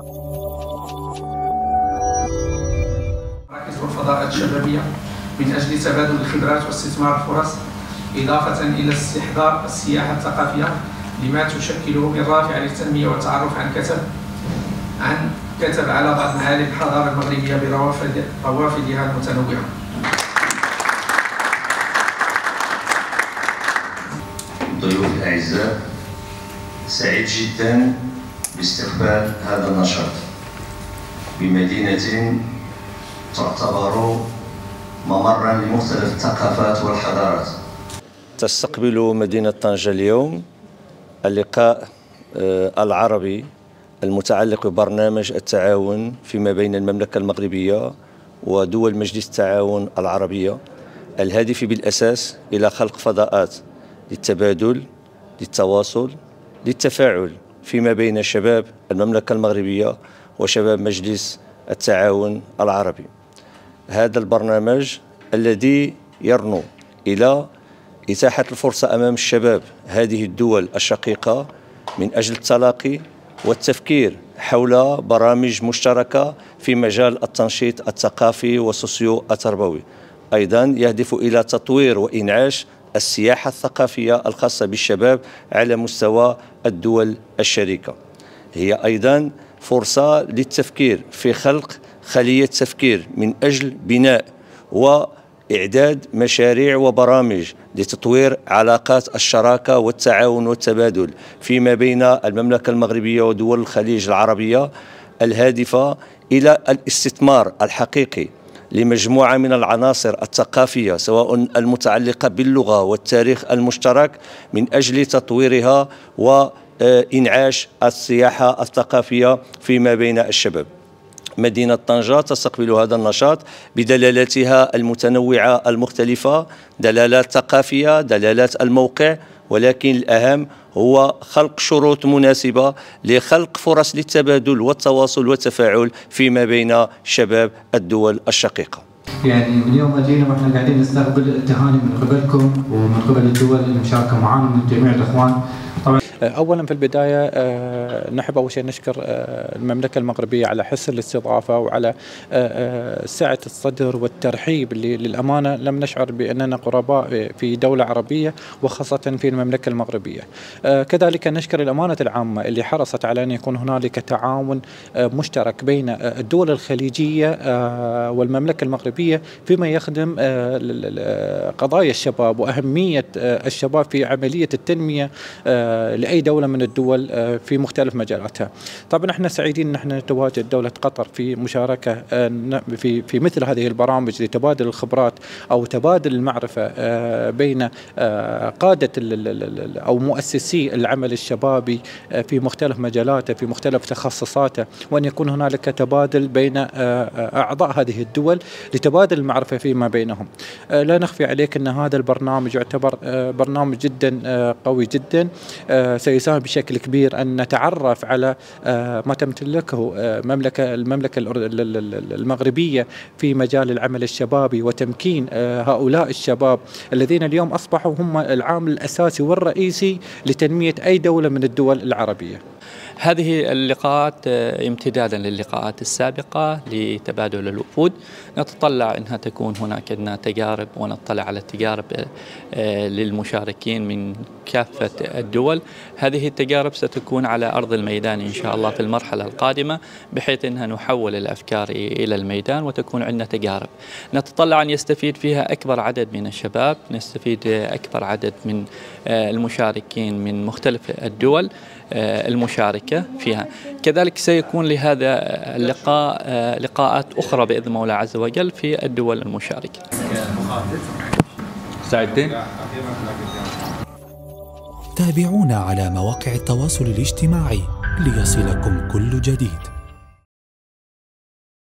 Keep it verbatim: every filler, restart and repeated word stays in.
مراكز والفضاءات الشبابية من أجل تبادل الخبرات واستثمار الفرص، إضافة إلى استحضار السياحة الثقافية لما تشكله من رافع للتنمية والتعرف عن كتب عن كتب على بعض معالم الحضارة المغربية بروافدها المتنوعة. ضيوف الأعزاء، سعيد جدا باستقبال هذا النشاط بمدينة تعتبر ممرا لمختلف الثقافات والحضارات. تستقبل مدينة طنجة اليوم اللقاء العربي المتعلق ببرنامج التعاون فيما بين المملكة المغربية ودول مجلس التعاون العربية، الهادف بالأساس إلى خلق فضاءات للتبادل، للتواصل، للتفاعل فيما بين شباب المملكة المغربية وشباب مجلس التعاون العربي. هذا البرنامج الذي يرنو إلى إتاحة الفرصة أمام الشباب هذه الدول الشقيقة من أجل التلاقي والتفكير حول برامج مشتركة في مجال التنشيط الثقافي والسوسيو التربوي. أيضا يهدف إلى تطوير وإنعاش السياحة الثقافية الخاصة بالشباب على مستوى الدول الشريكة. هي أيضا فرصة للتفكير في خلق خلية تفكير من أجل بناء وإعداد مشاريع وبرامج لتطوير علاقات الشراكة والتعاون والتبادل فيما بين المملكة المغربية ودول الخليج العربية، الهادفة إلى الاستثمار الحقيقي لمجموعة من العناصر الثقافية سواء المتعلقة باللغة والتاريخ المشترك من أجل تطويرها وإنعاش السياحة الثقافية فيما بين الشباب. مدينة طنجة تستقبل هذا النشاط بدلالاتها المتنوعة المختلفة، دلالات ثقافية، دلالات الموقع، ولكن الأهم هو خلق شروط مناسبة لخلق فرص للتبادل والتواصل والتفاعل فيما بين شباب الدول الشقيقة. يعني من يوم أجينا وإحنا قاعدين نستقبل التهاني من قبلكم ومن قبل الدول المشاركة معنا من جميع الإخوان. طبعا أولا في البداية نحب أول شيء نشكر المملكة المغربية على حسن الاستضافة وعلى سعة الصدر والترحيب اللي للأمانة لم نشعر بأننا غرباء في دولة عربية وخاصة في المملكة المغربية. كذلك نشكر الأمانة العامة اللي حرصت على أن يكون هنالك تعاون مشترك بين الدول الخليجية والمملكة المغربية فيما يخدم قضايا الشباب وأهمية الشباب في عملية التنمية لأي دولة من الدول في مختلف مجالاتها. طبعا احنا سعيدين ان احنا نتواجد دولة قطر في مشاركة في في مثل هذه البرامج لتبادل الخبرات او تبادل المعرفة بين قادة او مؤسسي العمل الشبابي في مختلف مجالاته في مختلف تخصصاته، وان يكون هنالك تبادل بين اعضاء هذه الدول لتبادل المعرفة فيما بينهم. لا نخفي عليك ان هذا البرنامج يعتبر برنامج جدا قوي جدا سيساهم بشكل كبير أن نتعرف على ما تمتلكه مملكة المملكة المغربية في مجال العمل الشبابي وتمكين هؤلاء الشباب الذين اليوم أصبحوا هم العامل الأساسي والرئيسي لتنمية أي دولة من الدول العربية. هذه اللقاءات امتدادا للقاءات السابقة لتبادل الوفود، نتطلع أنها تكون هناك تجارب ونطلع على التجارب للمشاركين من كافة الدول. هذه التجارب ستكون على أرض الميدان إن شاء الله في المرحلة القادمة، بحيث أنها نحول الأفكار إلى الميدان وتكون عندنا تجارب نتطلع أن يستفيد فيها أكبر عدد من الشباب، نستفيد أكبر عدد من المشاركين من مختلف الدول المشاركة فيها. كذلك سيكون لهذا اللقاء لقاءات أخرى بإذن الله عز وجل في الدول المشاركة. سعيدين. تابعونا على مواقع التواصل الاجتماعي ليصلكم كل جديد.